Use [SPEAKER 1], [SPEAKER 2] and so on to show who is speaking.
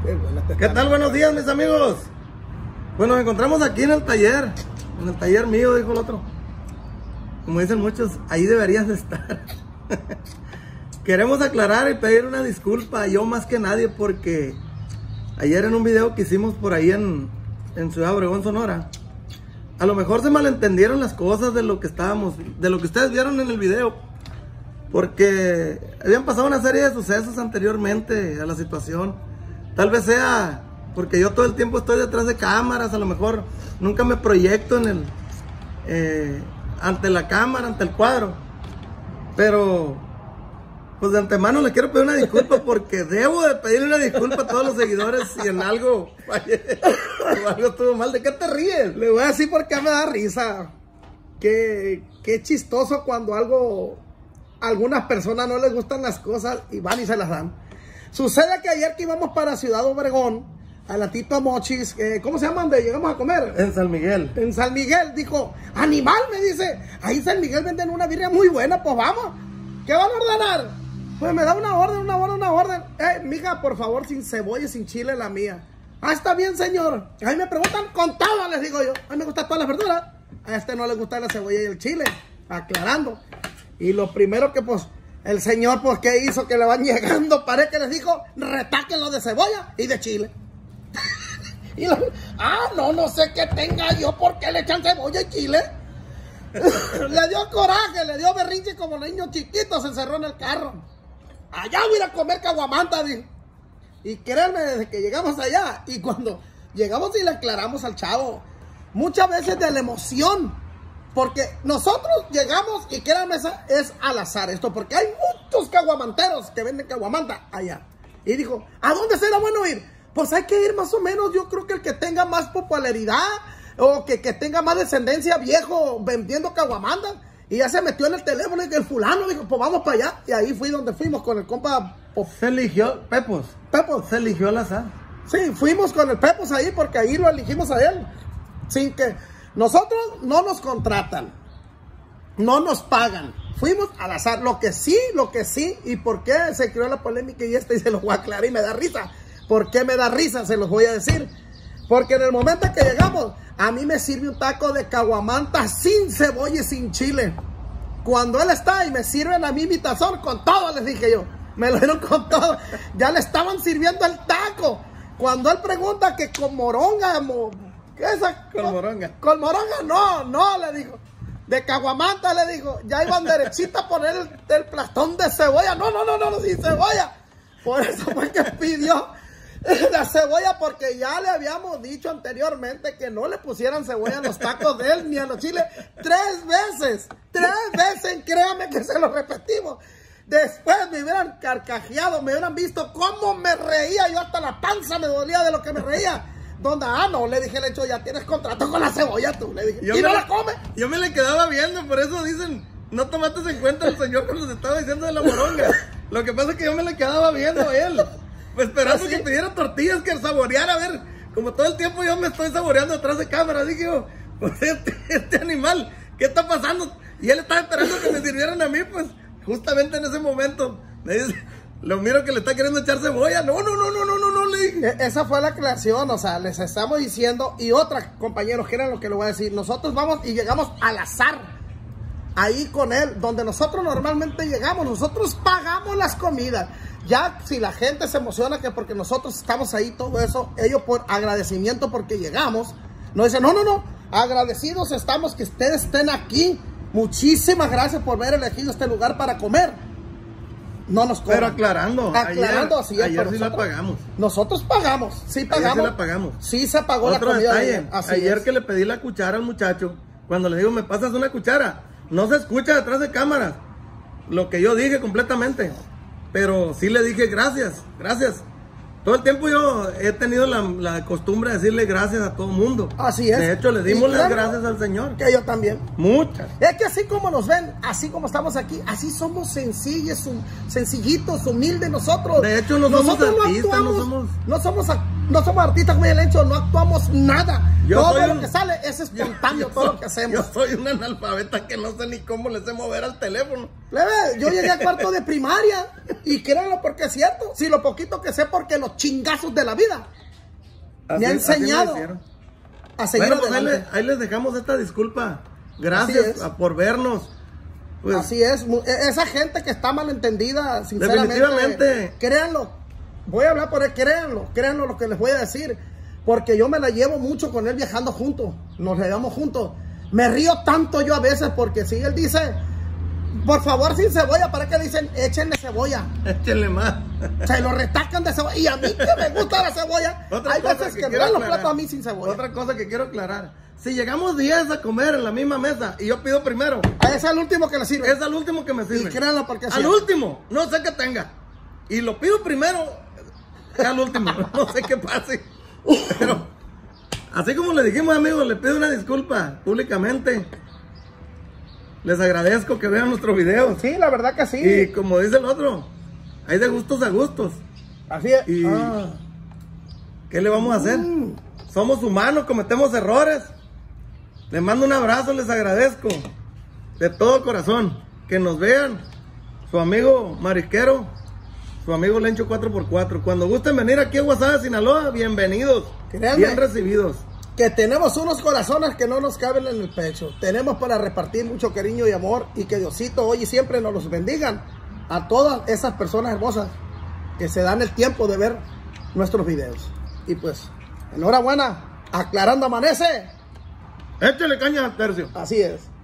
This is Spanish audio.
[SPEAKER 1] ¿Qué tal? Buenos días, mis amigos. Bueno, nos encontramos aquí en el taller mío, dijo el otro. Como dicen muchos, ahí deberías de estar. Queremos aclarar y pedir una disculpa, yo más que nadie, porque ayer en un video que hicimos por ahí en Ciudad Obregón, Sonora, a lo mejor se malentendieron las cosas de lo que ustedes vieron en el video, porque habían pasado una serie de sucesos anteriormente a la situación. Tal vez sea porque yo todo el tiempo estoy detrás de cámaras, a lo mejor nunca me proyecto ante la cámara, ante el cuadro, pero pues de antemano le quiero pedir una disculpa, porque debo de pedirle una disculpa a todos los seguidores si en algo fallé o algo estuvo mal. ¿De qué te ríes?
[SPEAKER 2] Le voy a decir por qué me da risa. Qué chistoso cuando a algunas personas no les gustan las cosas y van y se las dan. Sucede que ayer que íbamos para Ciudad Obregón, a la Tito Mochis, ¿cómo se llama? ¿Dónde llegamos a comer?
[SPEAKER 1] En San Miguel.
[SPEAKER 2] En San Miguel, dijo, animal, me dice, ahí en San Miguel venden una birria muy buena, pues vamos. ¿Qué van a ordenar? Pues me da una orden. Mija, por favor, sin cebolla y sin chile la mía. Ah, está bien, señor. Ahí me preguntan con todo, les digo yo. A mí me gustan todas las verduras. A este no le gusta la cebolla y el chile. Aclarando. Y lo primero que, pues, el señor, pues, ¿qué hizo? Que le van llegando, parece que les dijo, retáquenlo de cebolla y de chile. Y no sé qué tenga yo, ¿por qué le echan cebolla y chile? Le dio coraje, le dio berrinche como niño chiquito, se encerró en el carro. Allá voy a ir a comer caguamanta, dijo. Y créanme, desde que llegamos allá, y cuando llegamos y le aclaramos al chavo, muchas veces de la emoción, porque nosotros llegamos, y créanme, es al azar esto, porque hay muchos caguamanteros que venden caguamanta allá. Y dijo, ¿a dónde será bueno ir? Pues hay que ir más o menos, yo creo que el que tenga más popularidad, o que tenga más descendencia, viejo, vendiendo caguamanta. Y ya se metió en el teléfono y que el fulano dijo, pues vamos para allá. Y ahí fui donde fuimos con el compa.
[SPEAKER 1] Se eligió, Pepos. Se eligió al azar.
[SPEAKER 2] Sí, fuimos con el Pepos ahí porque ahí lo elegimos a él. Sin que nosotros no nos contratan, no nos pagan. Fuimos al azar. Lo que sí, y por qué se creó la polémica y se los voy a aclarar y me da risa. ¿Por qué me da risa? Se los voy a decir. Porque en el momento en que llegamos, a mí me sirve un taco de caguamanta sin cebolla y sin chile. Cuando él está y me sirven a mí mi tazón, con todo les dije yo. Me lo dieron con todo. Ya le estaban sirviendo el taco. Cuando él pregunta que con moronga, ¿qué es esa?
[SPEAKER 1] Con moronga.
[SPEAKER 2] Con moronga, no, le dijo. De caguamanta, le dijo. Ya iban derechita a poner el plastón de cebolla. No, sin cebolla. Por eso fue que pidió la cebolla, porque ya le habíamos dicho anteriormente que no le pusieran cebolla a los tacos de él ni a los chiles. 3 veces, créanme que se lo repetimos. Después me hubieran carcajeado, me hubieran visto cómo me reía, yo hasta la panza me dolía de lo que me reía. ¿Dónde? No, le dije, Lecho, ya tienes contrato con la cebolla tú, le dije, y no la come.
[SPEAKER 1] Yo me le quedaba viendo, por eso dicen, no tomaste en cuenta el señor cuando se estaba diciendo de la moronga. Lo que pasa es que yo me le quedaba viendo a él, esperando que pidiera tortillas, que saboreara, a ver, como todo el tiempo yo me estoy saboreando detrás de cámara, dije yo, pues este animal, ¿qué está pasando? Y él estaba esperando que me sirvieran a mí, pues, justamente en ese momento, me dice, lo miro que le está queriendo echar cebolla, no, le dije.
[SPEAKER 2] Esa fue la aclaración, o sea, les estamos diciendo, y otra, compañeros, que era lo que le voy a decir, nosotros vamos y llegamos al azar, ahí con él, donde nosotros normalmente llegamos, nosotros pagamos las comidas. Ya si la gente se emociona que porque nosotros estamos ahí, todo eso, ellos por agradecimiento porque llegamos, nos dicen, no, agradecidos estamos que ustedes estén aquí. Muchísimas gracias por haber elegido este lugar para comer. No nos cobran.
[SPEAKER 1] Pero aclarando
[SPEAKER 2] así es,
[SPEAKER 1] ayer sí la pagamos.
[SPEAKER 2] Nosotros pagamos, sí pagamos.
[SPEAKER 1] Ayer sí la pagamos.
[SPEAKER 2] Sí se pagó la comida.
[SPEAKER 1] Detalle, ayer que le pedí la cuchara al muchacho, cuando le digo, ¿me pasas una cuchara? No se escucha detrás de cámaras lo que yo dije completamente. Pero sí le dije gracias. Todo el tiempo yo he tenido la costumbre de decirle gracias a todo el mundo.
[SPEAKER 2] Así es.
[SPEAKER 1] De hecho, le dimos las gracias al Señor.
[SPEAKER 2] Que yo también.
[SPEAKER 1] Muchas.
[SPEAKER 2] Es que así como nos ven, así como estamos aquí, así somos sencillitos, humildes nosotros.
[SPEAKER 1] De hecho, nosotros
[SPEAKER 2] no somos No somos artistas como el Lencho, no actuamos nada.
[SPEAKER 1] Yo
[SPEAKER 2] Todo
[SPEAKER 1] soy
[SPEAKER 2] lo
[SPEAKER 1] un-
[SPEAKER 2] que sale es espontáneo, todo lo que
[SPEAKER 1] Yo
[SPEAKER 2] hacemos.
[SPEAKER 1] soy un analfabeta que no sé ni cómo le sé mover al teléfono.
[SPEAKER 2] Plebe, yo llegué a cuarto de primaria y créanlo porque es cierto. Si lo poquito que sé porque los chingazos de la vida me ha enseñado
[SPEAKER 1] hicieron.
[SPEAKER 2] a seguir
[SPEAKER 1] Bueno, pues
[SPEAKER 2] adelante.
[SPEAKER 1] ahí les dejamos esta disculpa.
[SPEAKER 2] Así
[SPEAKER 1] Gracias
[SPEAKER 2] es.
[SPEAKER 1] por vernos. Pues,
[SPEAKER 2] Así es, esa gente que está malentendida, sinceramente,
[SPEAKER 1] Definitivamente.
[SPEAKER 2] créanlo, voy a hablar por él, créanlo lo que les voy a decir, porque yo me la llevo mucho con él viajando juntos, nos la llevamos juntos, me río tanto yo a veces porque si él dice, por favor sin cebolla, ¿para qué dicen échenle cebolla?
[SPEAKER 1] échenle más.
[SPEAKER 2] Se lo retacan de cebolla, y a mí que me gusta la cebolla,
[SPEAKER 1] Otra
[SPEAKER 2] hay
[SPEAKER 1] cosa
[SPEAKER 2] veces que me
[SPEAKER 1] quiero
[SPEAKER 2] dan los
[SPEAKER 1] aclarar.
[SPEAKER 2] platos a mí sin cebolla.
[SPEAKER 1] Otra cosa que quiero aclarar. Si llegamos 10 a comer en la misma mesa y yo pido primero,
[SPEAKER 2] Ese es el último que le sirve.
[SPEAKER 1] es al último que me
[SPEAKER 2] Y
[SPEAKER 1] sirve.
[SPEAKER 2] créanlo porque es
[SPEAKER 1] Al
[SPEAKER 2] cierto.
[SPEAKER 1] último, no sé qué tenga. Y lo pido primero, es al último. No sé qué pase. Pero, así como le dijimos, amigos, le pido una disculpa públicamente. Les agradezco que vean nuestros videos.
[SPEAKER 2] Sí, la verdad que sí.
[SPEAKER 1] Y como dice el otro, hay de gustos a gustos.
[SPEAKER 2] Así es.
[SPEAKER 1] Y- ¿Qué le vamos a hacer? Somos humanos, cometemos errores. Les mando un abrazo, les agradezco de todo corazón que nos vean. Su amigo Marisquero, su amigo Lencho 4x4. Cuando gusten venir aquí a Guasave, Sinaloa, bienvenidos.
[SPEAKER 2] Créanme.
[SPEAKER 1] Bien recibidos.
[SPEAKER 2] Que tenemos unos corazones que no nos caben en el pecho. Tenemos para repartir mucho cariño y amor y que Diosito hoy y siempre nos los bendigan a todas esas personas hermosas que se dan el tiempo de ver nuestros videos. Y pues, enhorabuena, aclarando amanece.
[SPEAKER 1] Échale caña al tercio.
[SPEAKER 2] Así es.